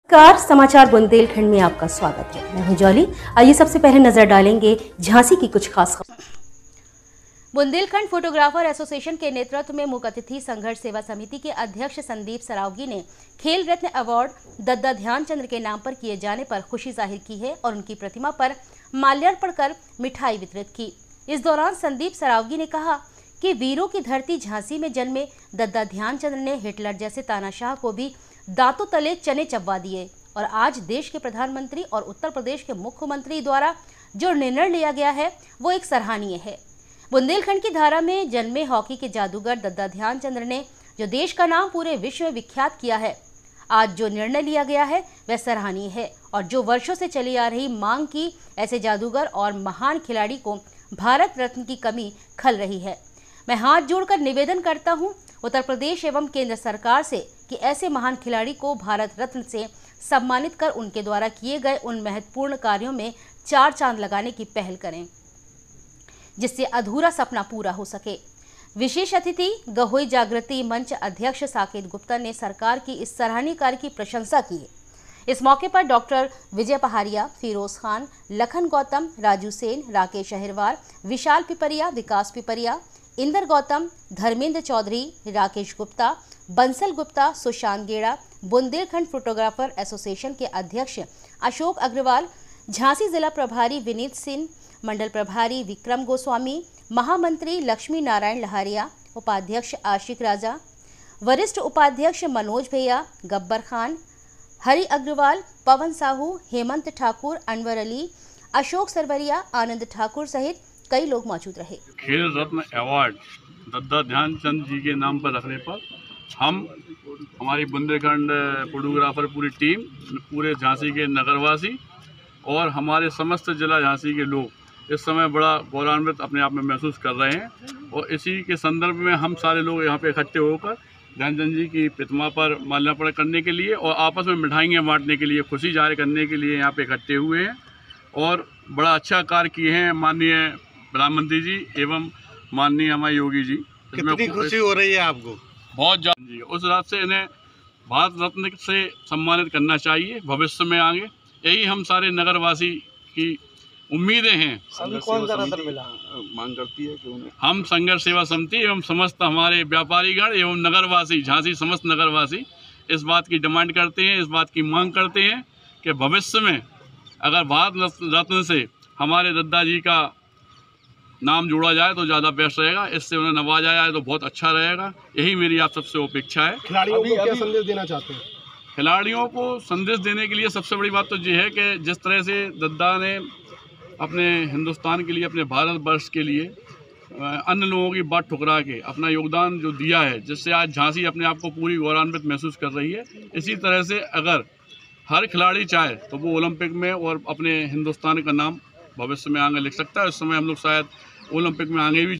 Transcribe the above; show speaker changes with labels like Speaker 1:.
Speaker 1: Car समाचार बुंदेलखंड में आपका स्वागत है। मैं हूं जॉली। आइए सबसे पहले नजर डालेंगे झांसी की कुछ खास खबरें। बुंदेलखंड फोटोग्राफर एसोसिएशन के नेतृत्व में मुख्य अतिथि संघर्ष सेवा समिति के अध्यक्ष संदीप सरावगी ने खेल रत्न अवार्ड दद्दा ध्यानचंद के नाम पर किए जाने पर खुशी जाहिर की है और उनकी प्रतिमा पर माल्यार्पण कर मिठाई वितरित की। इस दौरान संदीप सरावगी ने कहा कि वीरों की धरती झांसी में जन्मे दद्दा ध्यानचंद ने हिटलर जैसे तानाशाह को भी दांतों तले चने चबवा दिए और आज देश के प्रधानमंत्री और उत्तर प्रदेश के मुख्यमंत्री द्वारा जो निर्णय लिया गया है वो एक सराहनीय है। बुंदेलखंड की धारा में जन्मे हॉकी के जादूगर दद्दा ध्यानचंद ने जो देश का नाम पूरे विश्व में विख्यात किया है, आज जो निर्णय लिया गया है वह सराहनीय है और जो वर्षों से चली आ रही मांग की ऐसे जादूगर और महान खिलाड़ी को भारत रत्न की कमी खल रही है। मैं हाथ जोड़कर निवेदन करता हूं उत्तर प्रदेश एवं केंद्र सरकार से कि ऐसे महान खिलाड़ी को भारत रत्न से सम्मानित कर उनके द्वारा किए गए उन महत्वपूर्ण कार्यों में 4 चांद लगाने की पहल करें जिससे अधूरा सपना पूरा हो सके। विशेष अतिथि गहोई जागृति मंच अध्यक्ष साकेत गुप्ता ने सरकार की इस सराहनीय कार्य की प्रशंसा की। इस मौके पर doctor Vijay Pahadiya, Firoz Khan, Lakhan Gautam, Raju Sen, Rakesh Ahirwar, Vishal Pipariya, Vikas Pipariya, Inder Gautam, Dharmendra Chaudhary, Rakesh Gupta, Bansal Gupta, Sushant Geda, Bundelkhand photographer association के अध्यक्ष अशोक अग्रवाल, झांसी जिला प्रभारी विनीत सिंह, मंडल प्रभारी विक्रम गोस्वामी, महामंत्री लक्ष्मी नारायण लहारिया, उपाध्यक्ष आशिक राजा, वरिष्ठ उपाध्यक्ष मनोज भैया, गब्बर खान, हरि अग्रवाल, पवन साहू, हेमंत ठाकुर, अनवर अली, अशोक सरवरिया, आनंद ठाकुर सहित कई लोग मौजूद रहे।
Speaker 2: खेल रत्न अवार्ड दद्दा ध्यानचंद जी के नाम पर रखने पर हम हमारी बुंदेलखंड फोटोग्राफर पूरी टीम, पूरे झांसी के नगरवासी और हमारे समस्त जिला झांसी के लोग इस समय बड़ा गौरवान्वित अपने आप में महसूस कर रहे हैं और इसी के संदर्भ में हम सारे लोग यहाँ पे इकट्ठे होकर ध्यानचंद जी की प्रतिमा पर माल्यार्पण करने के लिए और आपस में मिठाइयाँ बांटने के लिए, खुशी जाहिर करने के लिए यहाँ पे इकट्ठे हुए हैं और बड़ा अच्छा कार्य किए हैं माननीय प्रधानमंत्री जी एवं माननीय हमारे योगी जी।
Speaker 3: कितनी खुशी हो रही है आपको?
Speaker 2: बहुत ज़्यादा जी। उस हिसाब से इन्हें भारत रत्न से सम्मानित करना चाहिए भविष्य में आगे। यही हम सारे नगरवासी की उम्मीदें हैं।
Speaker 3: कौन सा रत्न मिला मांग करती है कि उन्हें
Speaker 2: हम संघर्ष सेवा समिति एवं समस्त हमारे व्यापारीगण एवं नगरवासी, झांसी समस्त नगरवासी इस बात की डिमांड करते हैं, इस बात की मांग करते हैं कि भविष्य में अगर भारत रत्न से हमारे दद्दा जी का नाम जोड़ा जाए तो ज़्यादा बेस्ट रहेगा, इससे उन्हें नवाजा जाए तो बहुत अच्छा रहेगा। यही मेरी आप सबसे अपेक्षा है।
Speaker 3: खिलाड़ियों को क्या संदेश देना चाहते हैं?
Speaker 2: खिलाड़ियों को संदेश देने के लिए सबसे बड़ी बात तो ये है कि जिस तरह से दद्दा ने अपने हिंदुस्तान के लिए, अपने भारतवर्ष के लिए अन्य लोगों की बात ठुकरा के अपना योगदान जो दिया है, जिससे आज झांसी अपने आप को पूरी गौरवान्वित महसूस कर रही है, इसी तरह से अगर हर खिलाड़ी चाहे तो वो ओलंपिक में और अपने हिंदुस्तान का नाम भविष्य में आगे लिख सकता है। इस समय हम लोग शायद ओलंपिक में आगे भी